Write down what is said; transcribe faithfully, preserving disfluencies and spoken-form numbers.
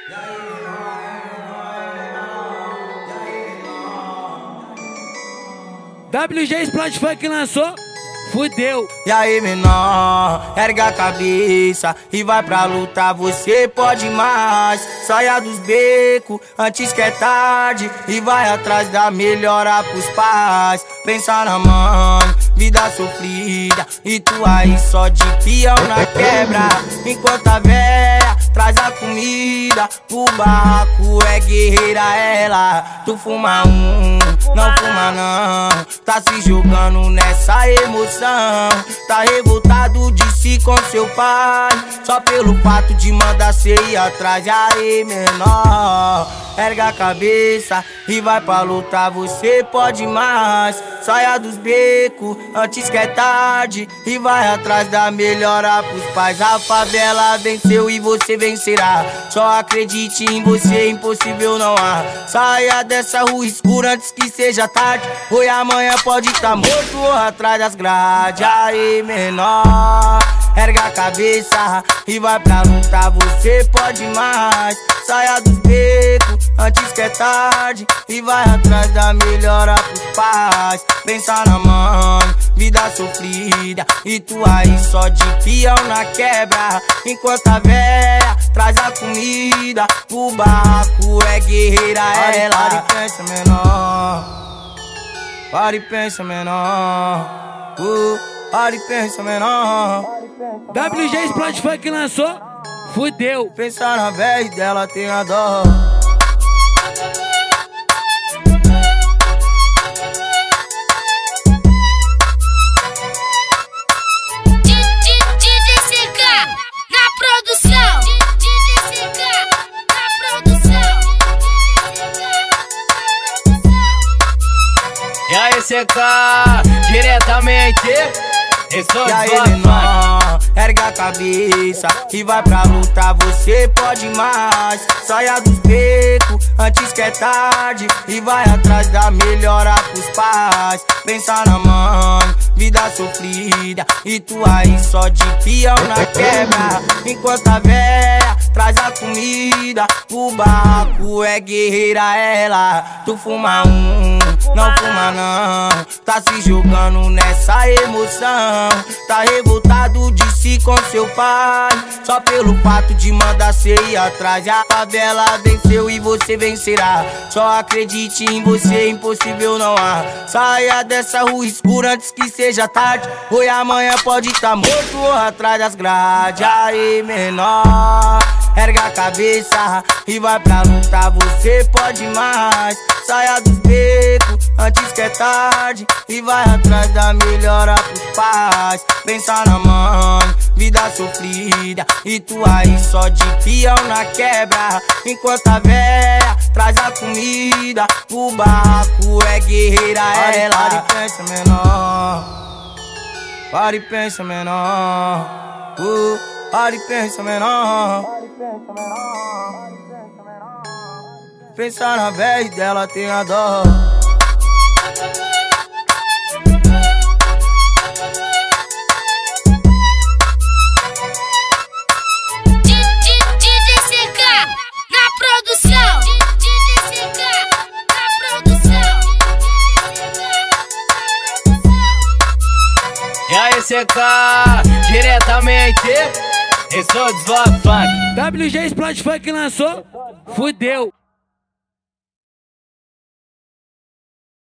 W G Explode Funk lançou, fudeu. E aí, menor, erga a cabeça e vai pra luta, você pode mais. Saia dos becos antes que é tarde e vai atrás da melhora pros pais. Pensa na mãe, vida sofrida, e tu aí só de peão na quebra. Enquanto a véia traz a comida pro barraco, é guerreira ela. Tu fuma um, não fuma não, tá se jogando nessa emoção. Tá revoltado de si com seu pai, só pelo fato de mandar cê ir atrás. E aí, menor, erga a cabeça e vai pra lutar, você pode mais. Saia dos becos antes que é tarde e vai atrás da melhora pros pais. A favela venceu e você vencerá, só acredite em você, impossível não há. Saia dessa rua escura antes que seja tarde, hoje amanhã pode tá morto ou atrás das grades. Aí, menor, erga a cabeça e vai pra lutar, você pode mais. Saia dos becos antes que é tarde e vai atrás da melhora pros pais. Pensa na mãe, vida sofrida, e tu aí só de peão na quebra. Enquanto a véia traz a comida pro barraco, é guerreira ela. Para e pensa, menor, para e pensa, menor, uh, para e pensa, menor. W G Explode Funk lançou, fudeu. Pensar na vez dela, tem a dó. E aí, C K, diretamente, estou e aí, menor, erga a cabeça e vai pra lutar, você pode mais. Saia dos becos antes que é tarde e vai atrás da melhora pros pais. Pensa na mãe, vida sofrida, e tu aí só de peão na quebra. Enquanto a véia traz a comida pro barraco, é guerreira ela. Tu fuma um, não fuma não, tá se jogando nessa emoção. Tá revoltado de si com seu pai, só pelo fato de mandar cê ir atrás. A favela venceu e você vencerá, só acredite em você, impossível não há. Saia dessa rua escura antes que seja tarde, hoje amanhã pode tá morto ou atrás das grades. Aí, menor, erga a cabeça e vai pra lutar, você pode mais. Saia dos becos antes que é tarde e vai atrás da melhora pros pais. Pensa na mãe, vida sofrida, e tu aí só de peão na quebra. Enquanto a véia traz a comida pro barraco, é guerreira ela. Para e pensa, menor, para e pensa, menor, uh, para e pensa, menor. Pensar na vez dela, tem a dó. E aí, C K, diretamente, estou Explode Funk. W G Explode Funk lançou, fudeu.